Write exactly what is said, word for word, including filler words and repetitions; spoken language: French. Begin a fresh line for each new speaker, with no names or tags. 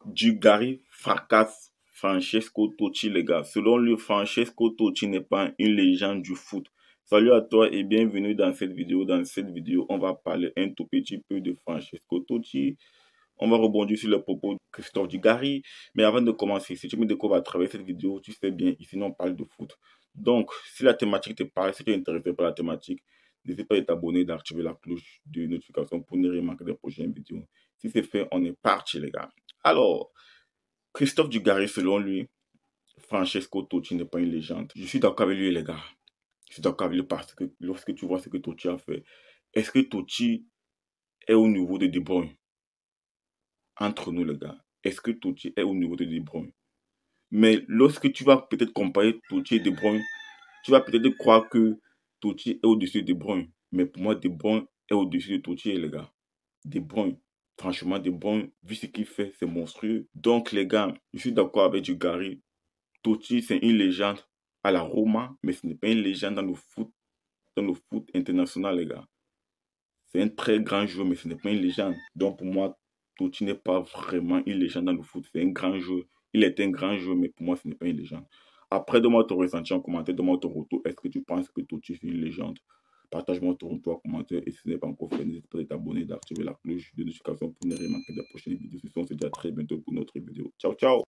Dugarry fracasse Francesco Totti, les gars. Selon lui, Francesco Totti n'est pas une légende du foot. Salut à toi et bienvenue dans cette vidéo. Dans cette vidéo, on va parler un tout petit peu de Francesco Totti. On va rebondir sur les propos de Christophe Dugarry. Mais avant de commencer, si tu me découvres à travers cette vidéo, tu sais bien, ici on parle de foot. Donc, si la thématique te parle, si tu es intéressé par la thématique, n'hésite pas à t'abonner et d'activer la cloche de notification pour ne rien manquer des prochaines vidéos. Si c'est fait, on est parti, les gars. Alors, Christophe Dugarry, selon lui, Francesco Totti n'est pas une légende. Je suis d'accord avec lui, les gars. Je suis d'accord avec lui parce que lorsque tu vois ce que Totti a fait, est-ce que Totti est au niveau de De Bruyne? Entre nous, les gars, est-ce que Totti est au niveau de De Bruyne? Mais lorsque tu vas peut-être comparer Totti et De Bruyne, tu vas peut-être croire que Totti est au-dessus de De Bruyne. Mais pour moi, De Bruyne est au-dessus de Totti, les gars. De Bruyne, franchement, De Bruyne, vu ce qu'il fait, c'est monstrueux. Donc, les gars, je suis d'accord avec Dugarry. Totti, c'est une légende à la Roma, mais ce n'est pas une légende dans le foot, dans le foot international, les gars. C'est un très grand joueur, mais ce n'est pas une légende. Donc, pour moi, Totti n'est pas vraiment une légende dans le foot. C'est un grand joueur. Il est un grand joueur, mais pour moi, ce n'est pas une légende. Après, donne-moi ton ressenti en commentaire, donne-moi ton retour. Est-ce que tu penses que Totti est une légende? Partage-moi ton retour en commentaire. Et si ce n'est pas encore fait, n'hésite pas à t'abonner, d'activer la cloche de notification pour ne rien manquer des prochaines vidéos. On se dit à très bientôt pour notre vidéo. Ciao, ciao!